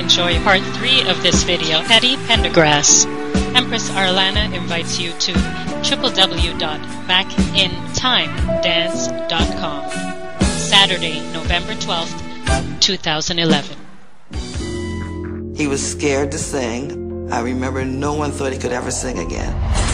enjoy part 3 of this video, Teddy Pendergrass, Empress Arlana invites you to www.backintime.dance.com. Saturday, November 12th, 2011. He was scared to sing. I remember no one thought he could ever sing again.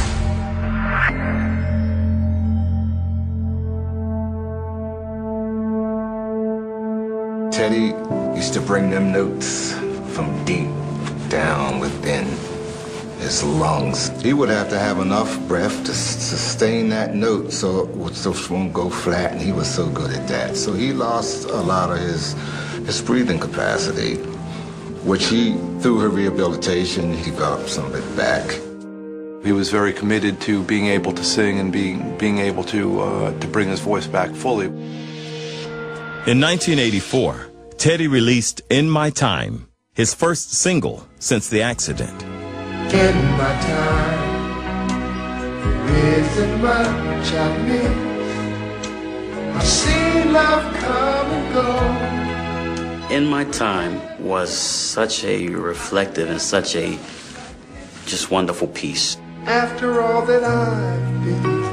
Teddy used to bring them notes from deep down within his lungs. He would have to have enough breath to sustain that note so it won't go flat, and he was so good at that. So he lost a lot of his breathing capacity, which he, through her rehabilitation, he developed some of it back. He was very committed to being able to sing and being able to bring his voice back fully. In 1984, Teddy released In My Time, his first single since the accident. In my time, there isn't much I miss. I've seen love come and go. In My Time was such a reflective and such a just wonderful piece. After all that I've been through,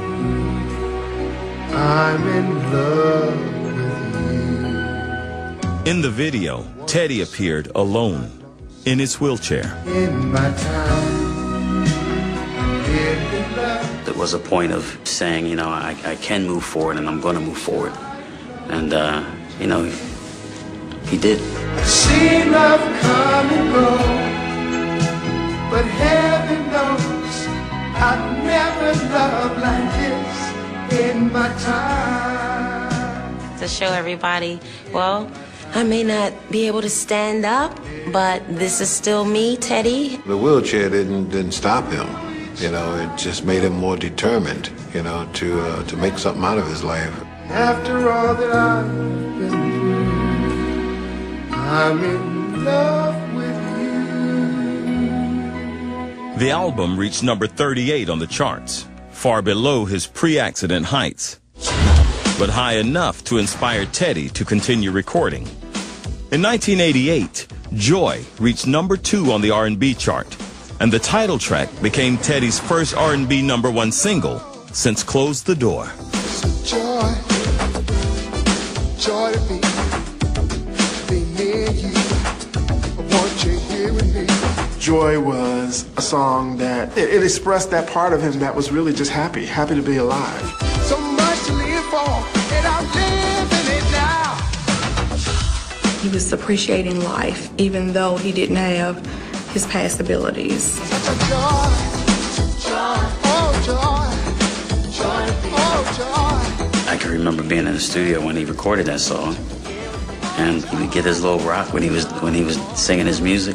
I'm in love with you. In the video, Teddy appeared alone in his wheelchair. In my time, There was a point of saying, you know, I can move forward and I'm going to move forward. And, you know, he did. I've seen love come and go, but heaven knows I've never loved like this in my time. To show everybody, well, I may not be able to stand up, but this is still me, Teddy. The wheelchair didn't stop him. You know, it just made him more determined, you know, to make something out of his life. After all that I've been through, I'm in love with you. The album reached number 38 on the charts, far below his pre-accident heights, but high enough to inspire Teddy to continue recording. In 1988, Joy reached number 2 on the R&B chart, and the title track became Teddy's first R&B #1 single since Close the Door. So joy to be near you. I want you here with me. Joy was a song that it expressed that part of him that was really just happy to be alive. So much to live for, and I'm living it now. He was appreciating life, even though he didn't have his past abilities. Such a joy, oh joy, oh joy. I can remember being in the studio when he recorded that song, and he would get his little rock when he was singing his music.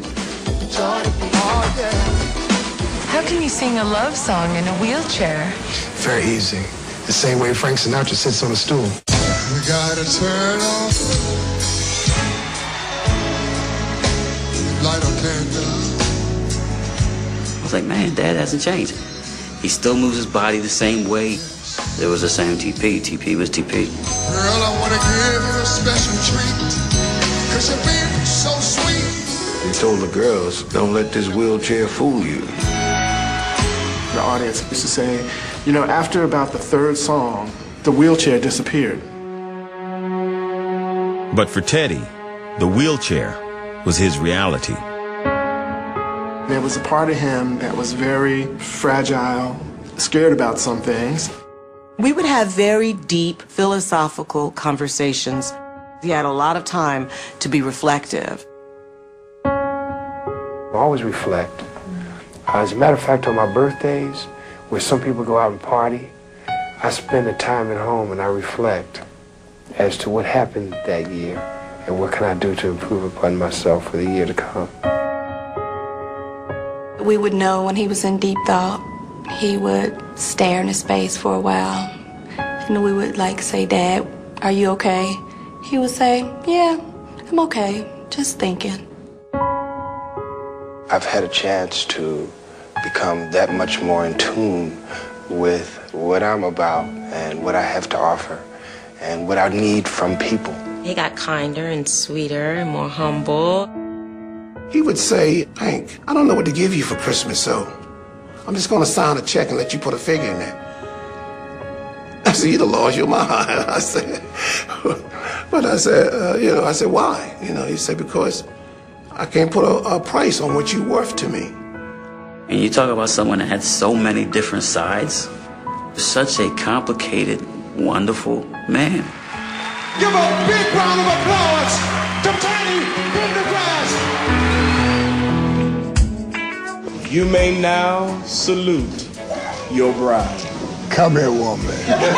How can you sing a love song in a wheelchair? Very easy. The same way Frank Sinatra sits on a stool. We gotta turn off, light a candle. I was like, man, Dad hasn't changed. He still moves his body the same way. It was the same TP. TP was TP. Girl, I wanna give you a special treat, 'cause you're being so sweet. He told the girls, don't let this wheelchair fool you. The audience used to say, you know, after about the third song, the wheelchair disappeared. But for Teddy, the wheelchair was his reality. There was a part of him that was very fragile, scared about some things. We would have very deep philosophical conversations. He had a lot of time to be reflective. I always reflect. As a matter of fact, on my birthdays, where some people go out and party, I spend the time at home and I reflect as to what happened that year and what can I do to improve upon myself for the year to come. We would know when he was in deep thought. He would stare into space for a while. And we would say, Dad, are you okay? He would say, yeah, I'm okay, just thinking. I've had a chance to become that much more in tune with what I'm about and what I have to offer and what I need from people. He got kinder and sweeter and more humble. He would say, Hank, I don't know what to give you for Christmas, so I'm just going to sign a check and let you put a figure in there. I said, you'd have lost your mind. I said, but I said, you know, I said, why? You know, he said, because I can't put a price on what you're worth to me. And you talk about someone that had so many different sides, such a complicated, wonderful man. Give a big round of applause to Teddy Pendergrass. You may now salute your bride. Come here, woman.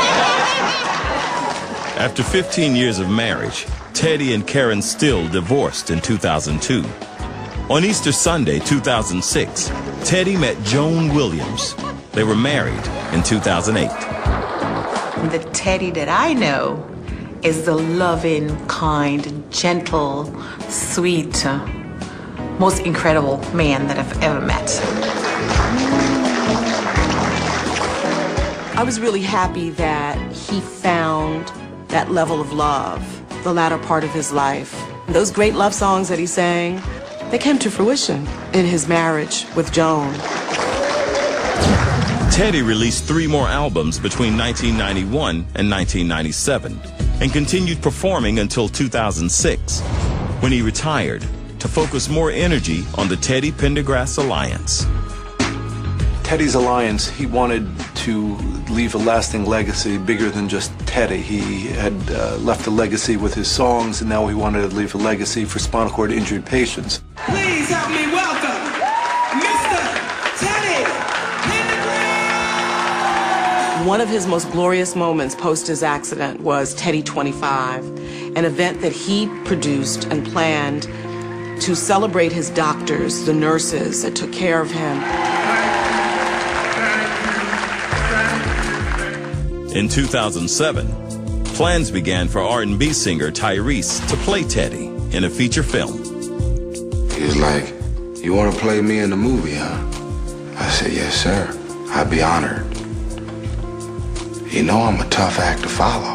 After 15 years of marriage, Teddy and Karen Still divorced in 2002. On Easter Sunday, 2006, Teddy met Joan Williams. They were married in 2008. The Teddy that I know is the loving, kind, gentle, sweet, most incredible man that I've ever met. I was really happy that he found that level of love, the latter part of his life. Those great love songs that he sang, they came to fruition in his marriage with Joan. Teddy released 3 more albums between 1991 and 1997 and continued performing until 2006, when he retired to focus more energy on the Teddy Pendergrass Alliance. Teddy's Alliance, he wanted to leave a lasting legacy bigger than just Teddy. He had left a legacy with his songs, and now he wanted to leave a legacy for spinal cord injured patients. Please help me welcome Mr. Teddy Pendergrass. One of his most glorious moments post his accident was Teddy 25, an event that he produced and planned to celebrate his doctors, the nurses that took care of him. In 2007, plans began for R&B singer Tyrese to play Teddy in a feature film. He was like, you want to play me in the movie, huh? I said, yes, sir. I'd be honored. You know I'm a tough act to follow.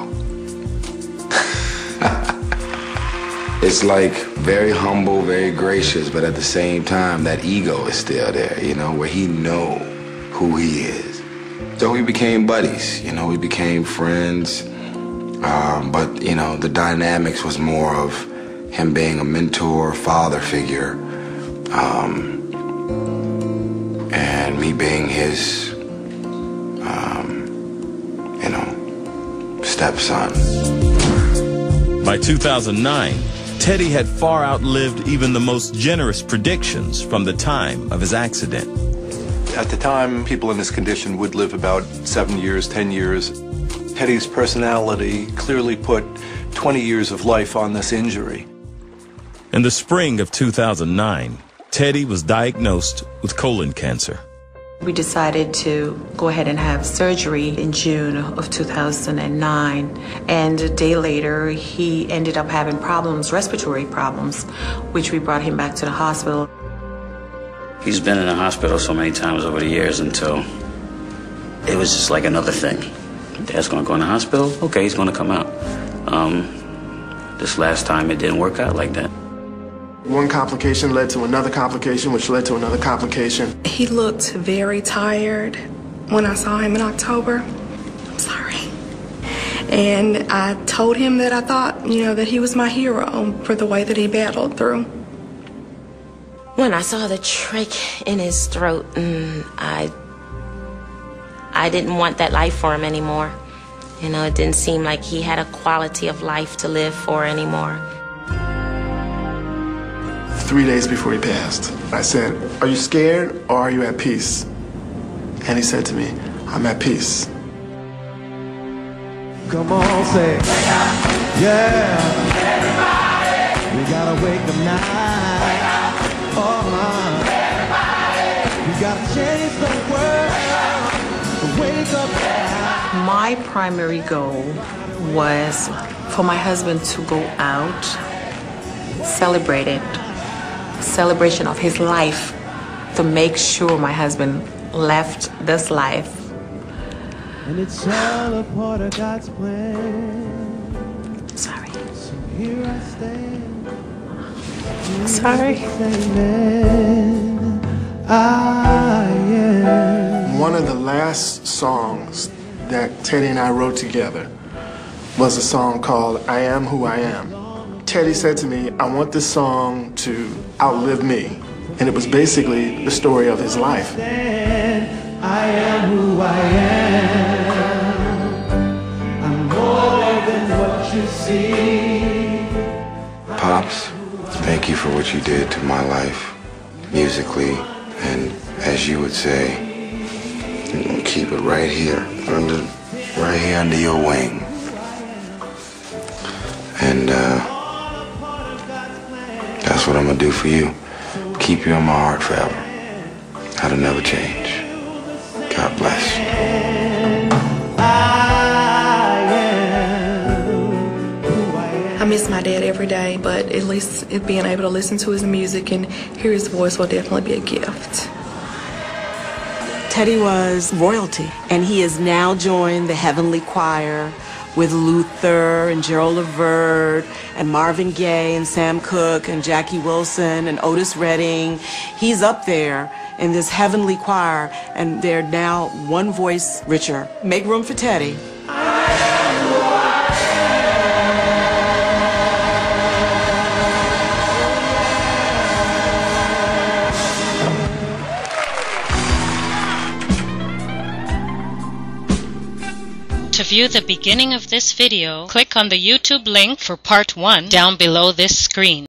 It's like very humble, very gracious, but at the same time, that ego is still there, you know, where he know who he is. So we became buddies, you know, we became friends. But, you know, the dynamics was more of him being a mentor, father figure, and me being his, you know, stepson. By 2009, Teddy had far outlived even the most generous predictions from the time of his accident. At the time, people in this condition would live about 7 years, 10 years. Teddy's personality clearly put 20 years of life on this injury. In the spring of 2009, Teddy was diagnosed with colon cancer. We decided to go ahead and have surgery in June of 2009. And a day later, he ended up having problems, respiratory problems, which we brought him back to the hospital. He's been in the hospital so many times over the years until it was just like another thing. Dad's gonna go in the hospital? Okay, he's gonna come out. This last time it didn't work out like that. One complication led to another complication, which led to another complication. He looked very tired when I saw him in October. I'm sorry. And I told him that I thought, you know, that he was my hero for the way that he battled through. When I saw the trick in his throat, I didn't want that life for him anymore. You know, it didn't seem like he had a quality of life to live for anymore. 3 days before he passed, I said, are you scared or are you at peace? And he said to me, I'm at peace. Come on, say, wake up. Yeah. Everybody. We gotta wake up now. Wake up. Oh, everybody. We gotta change the world. Wake up now. My primary goal was for my husband to go out, celebrate it, celebration of his life, to make sure my husband left this life. And it's all a part of God's plan. Sorry. So here I stand. Sorry. One of the last songs that Teddy and I wrote together was a song called I Am Who I Am. Teddy said to me, I want this song to outlive me. And it was basically the story of his life. I am who I am. I'm more than what you see. Pops, thank you for what you did to my life, musically, and as you would say, I'm gonna keep it right here under your wing. And that's what I'm gonna do for you. Keep you in my heart forever. That'll never change. God bless. I miss my dad every day, but at least being able to listen to his music and hear his voice will definitely be a gift. Teddy was royalty, and he has now joined the Heavenly Choir with Luther and Gerald Levert and Marvin Gaye and Sam Cooke and Jackie Wilson and Otis Redding. He's up there in this Heavenly Choir, and they're now one voice richer. Make room for Teddy. To view the beginning of this video, click on the YouTube link for part 1 down below this screen.